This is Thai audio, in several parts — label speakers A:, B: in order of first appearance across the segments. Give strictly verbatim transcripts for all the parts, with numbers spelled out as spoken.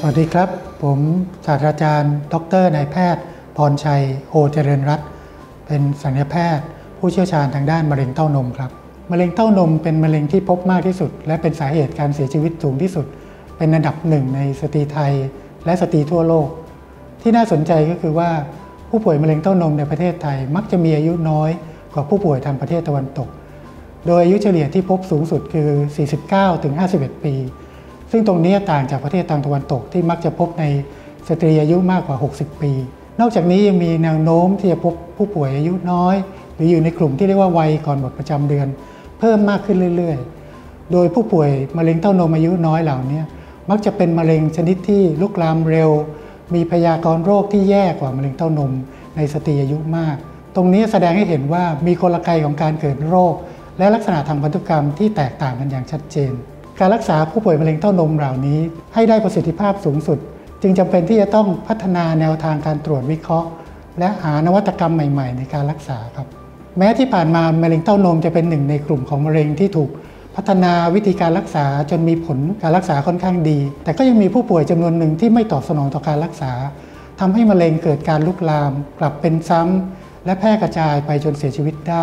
A: วัสดีครับผมศาสตราจารย์ดรนายแพทย์พรชัยโอเจริญรัตน์เป็นศัลยแพทย์ผู้เชี่ยวชาญทางด้านมะเร็งเต้านมครับมะเร็งเต้านมเป็นมะเร็งที่พบมากที่สุดและเป็นสาเหตุการเสียชีวิตสูงที่สุดเป็นอันดับหนึ่งในสตรีไทยและสตรีทั่วโลกที่น่าสนใจก็คือว่าผู้ป่วยมะเร็งเต้านมในประเทศไทยมักจะมีอายุน้อยกว่าผู้ป่วยทางประเทศตะวันตกโดยอายุเฉลี่ยที่พบสูงสุดคือ สี่สิบเก้าถึงห้าสิบเอ็ด ปีซึ่งตรงนี้ต่างจากประเทศทางตะวันตกที่มักจะพบในสตรีอายุมากกว่าหกสิบปีนอกจากนี้ยังมีแนวโน้มที่จะพบผู้ป่วยอายุน้อยหรืออยู่ในกลุ่มที่เรียกว่าวัยก่อนหมดประจำเดือนเพิ่มมากขึ้นเรื่อยๆโดยผู้ป่วยมะเร็งเต้านมอายุน้อยเหล่านี้มักจะเป็นมะเร็งชนิดที่ลุกลามเร็วมีพยากรณ์โรคที่แย่กว่ามะเร็งเต้านมในสตรีอายุมากตรงนี้แสดงให้เห็นว่ามีกลไกของการเกิดโรคและลักษณะทางพันธุกรรมที่แตกต่างกันอย่างชัดเจนการรักษาผู้ป่วยมะเร็งเต้านมเหล่านี้ให้ได้ประสิทธิภาพสูงสุดจึงจำเป็นที่จะต้องพัฒนาแนวทางการตรวจวิเคราะห์และหานวัตกรรมใหม่ๆในการรักษาครับแม้ที่ผ่านมามะเร็งเต้านมจะเป็นหนึ่งในกลุ่มของมะเร็งที่ถูกพัฒนาวิธีการรักษาจนมีผลการรักษาค่อนข้างดีแต่ก็ยังมีผู้ป่วยจำนวนหนึ่งที่ไม่ตอบสนองต่อการรักษาทำให้มะเร็งเกิดการลุกลามกลับเป็นซ้ำและแพร่กระจายไปจนเสียชีวิตได้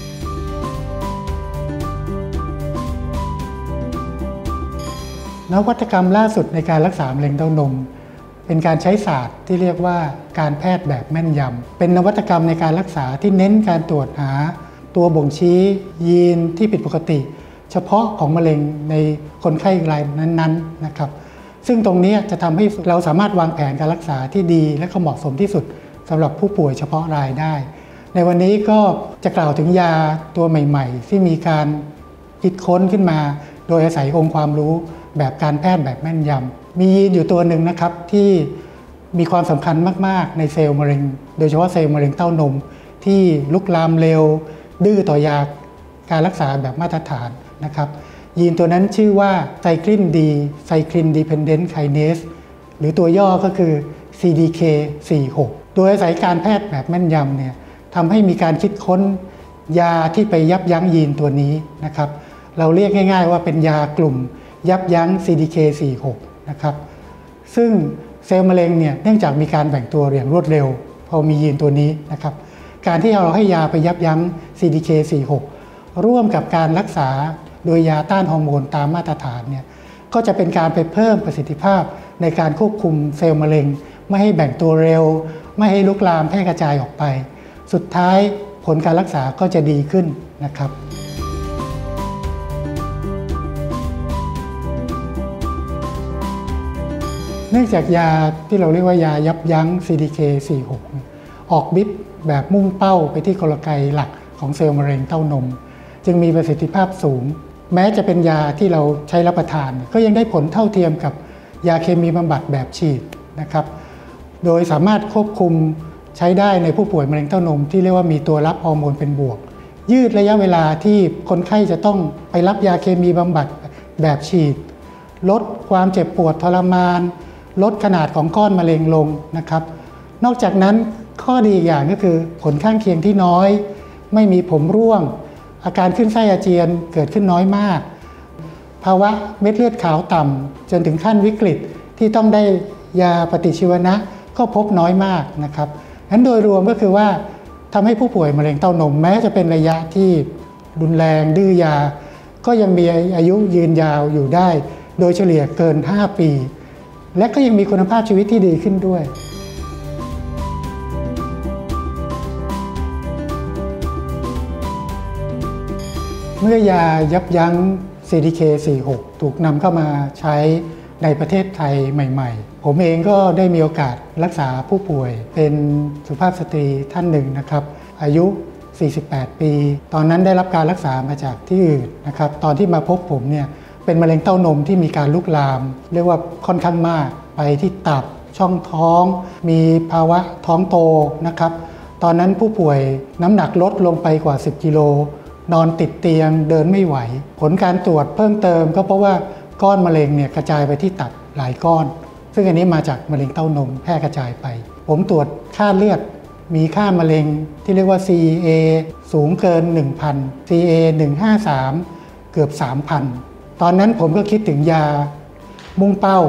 A: นวัตกรรมล่าสุดในการรักษามะเร็งเต้านมเป็นการใช้ศาสตร์ที่เรียกว่าการแพทย์แบบแม่นยำเป็นนวัตกรรมในการรักษาที่เน้นการตรวจหาตัวบ่งชี้ยีนที่ผิดปกติเฉพาะของมะเร็งในคนไข้รายนั้นๆนะครับซึ่งตรงนี้จะทำให้เราสามารถวางแผนการรักษาที่ดีและก็เหมาะสมที่สุดสำหรับผู้ป่วยเฉพาะรายได้ในวันนี้ก็จะกล่าวถึงยาตัวใหม่ๆที่มีการคิดค้นขึ้นมาโดยอาศัยองค์ความรู้แบบการแพทย์แบบแม่นยำมียีนอยู่ตัวหนึ่งนะครับที่มีความสำคัญมากๆในเซลล์มะเร็งโดยเฉพาะเซลล์มะเร็งเต้านมที่ลุกลามเร็วดื้อต่อยาการรักษาแบบมาตรฐานนะครับยีนตัวนั้นชื่อว่าไซคลินดีไซคลินดีเพนเดนต์ไคเนสหรือตัวย่อก็คือ ซี ดี เค สี่สิบหก โดยอาศัยการแพทย์แบบแม่นยำเนี่ยทำให้มีการคิดค้นยาที่ไปยับยั้งยีนตัวนี้นะครับเราเรียกง่ายๆว่าเป็นยากลุ่มยับยั้ง ซี ดี เค สี่สิบหก นะครับซึ่งเซลล์มะเร็งเนี่ยเนื่องจากมีการแบ่งตัวอย่างรวดเร็วพอมียีนตัวนี้นะครับการที่เราให้ยาไปยับยั้ง ซี ดี เค สี่สิบหก ร่วมกับการรักษาโดยยาต้านฮอร์โมนตามมาตรฐานเนี่ยก็จะเป็นการไปเพิ่มประสิทธิภาพในการควบคุมเซลล์มะเร็งไม่ให้แบ่งตัวเร็วไม่ให้ลุกลามแพร่กระจายออกไปสุดท้ายผลการรักษาก็จะดีขึ้นนะครับเนื่องจากยาที่เราเรียกว่ายายับยั้ง ซี ดี เค สี่สิบหก ออกฤทธิ์แบบมุ่งเป้าไปที่กลไกหลักของเซลล์มะเร็งเต้านมจึงมีประสิทธิภาพสูงแม้จะเป็นยาที่เราใช้รับประทานก็ยังได้ผลเท่าเทียมกับยาเคมีบำบัดแบบฉีดนะครับโดยสามารถควบคุมใช้ได้ในผู้ป่วยมะเร็งเต้านมที่เรียกว่ามีตัวรับฮอร์โมนเป็นบวกยืดระยะเวลาที่คนไข้จะต้องไปรับยาเคมีบำบัดแบบฉีดลดความเจ็บปวดทรมานลดขนาดของก้อนมะเร็งลงนะครับนอกจากนั้นข้อดีอีกอย่างก็คือผลข้างเคียงที่น้อยไม่มีผมร่วงอาการขึ้นไส้อาเจียนเกิดขึ้นน้อยมากภาวะเม็ดเลือดขาวต่ำจนถึงขั้นวิกฤตที่ต้องได้ยาปฏิชีวนะก็พบน้อยมากนะครับงั้นโดยรวมก็คือว่าทำให้ผู้ป่วยมะเร็งเต้านมแม้จะเป็นระยะที่รุนแรงดื้อยาก็ยังมีอายุยืนยาวอยู่ได้โดยเฉลี่ยเกินห้าปีและก็ยังมีคุณภาพชีวิตที่ดีขึ้นด้วยเมื่อยายับยั้ง ซี ดี เค สี่สิบหก ถูกนำเข้ามาใช้ในประเทศไทยใหม่ๆผมเองก็ได้มีโอกาสรักษาผู้ป่วยเป็นสุภาพสตรีท่านหนึ่งนะครับอายุสี่สิบแปดปีตอนนั้นได้รับการรักษามาจากที่อื่นนะครับตอนที่มาพบผมเนี่ยเป็นมะเร็งเต้านมที่มีการลุกลามเรียกว่าค่อนข้างมากไปที่ตับช่องท้องมีภาวะท้องโตนะครับตอนนั้นผู้ป่วยน้ำหนักลดลงไปกว่าสิบกิโลนอนติดเตียงเดินไม่ไหวผลการตรวจเพิ่มเติมก็เพราะว่าก้อนมะเร็งเนี่ยกระจายไปที่ตับหลายก้อนซึ่งอันนี้มาจากมะเร็งเต้านมแพร่กระจายไปผมตรวจค่าเลือดมีค่ามะเร็งที่เรียกว่า ซี เอ สูงเกิน หนึ่งพัน ซี เอ หนึ่งห้าสาม เกือบ สามพัน ตอนนั้นผมก็คิดถึงยามุ่งเป้า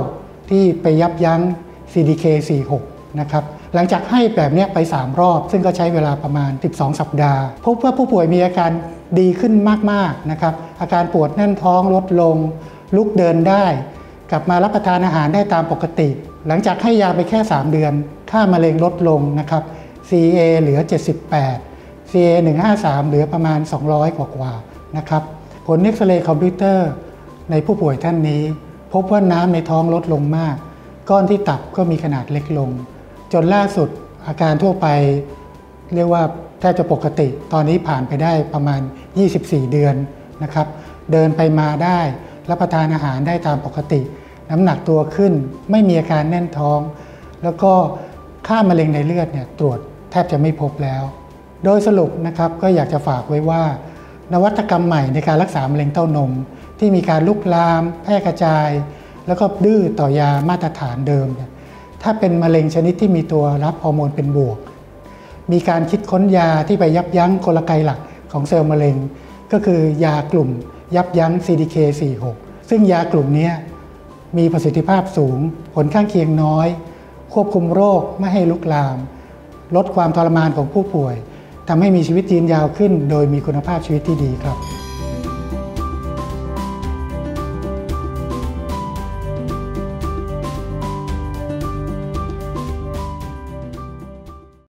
A: ที่ไปยับยั้ง ซี ดี เค สี่สิบหก นะครับหลังจากให้แบบนี้ไปสามรอบซึ่งก็ใช้เวลาประมาณสิบสองสัปดาห์พบว่าผู้ป่วยมีอาการดีขึ้นมากๆนะครับอาการปวดแน่นท้องลดลงลุกเดินได้กลับมารับประทานอาหารได้ตามปกติหลังจากให้ยาไปแค่สามเดือนค่ามะเร็งลดลงนะครับ ซี เอ เหลือเจ็ดสิบแปด ซี เอ หนึ่งร้อยห้าสิบสามเหลือประมาณสองร้อยกว่าๆนะครับผลเอ็กซเรย์คอมพิวเตอร์ในผู้ป่วยท่านนี้พบว่าน้ำในท้องลดลงมากก้อนที่ตับก็มีขนาดเล็กลงจนล่าสุดอาการทั่วไปเรียกว่าแทบจะปกติตอนนี้ผ่านไปได้ประมาณยี่สิบสี่เดือนนะครับเดินไปมาได้รับประทานอาหารได้ตามปกติน้ำหนักตัวขึ้นไม่มีอาการแน่นท้องแล้วก็ค่ามะเร็งในเลือดเนี่ยตรวจแทบจะไม่พบแล้วโดยสรุปนะครับก็อยากจะฝากไว้ว่านวัตกรรมใหม่ในการรักษามะเร็งเต้านมที่มีการลุกลามแพร่กระจายแล้วก็ดื้อต่อยามาตรฐานเดิมเนี่ยถ้าเป็นมะเร็งชนิดที่มีตัวรับฮอร์โมนเป็นบวกมีการคิดค้นยาที่ไปยับยั้งกลไกหลักของเซลล์มะเร็งก็คือยากลุ่มยับยั้ง ซี ดี เค สี่สิบหก ซึ่งยากลุ่มนี้มีประสิทธิภาพสูงผลข้างเคียงน้อยควบคุมโรคไม่ให้ลุกลามลดความทรมานของผู้ป่วยทำให้มีชีวิตยืนยาวขึ้นโดยมีคุณภาพชีวิตที่ดีครับ